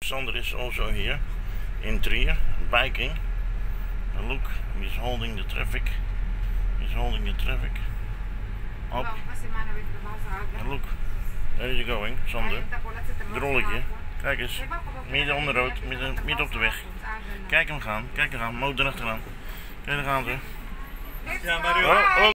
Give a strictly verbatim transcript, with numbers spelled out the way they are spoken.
Sander is also here in Trier, biking. And look, he's holding the traffic. He's holding the traffic. Up. And look, there is going, Sander. Drolletje. Kijk eens, midden onder rood, midden, midden op de weg. Kijk hem gaan, kijk hem gaan, motor achteraan. Kijk, daar gaan ze. Ja, maar oh, oh.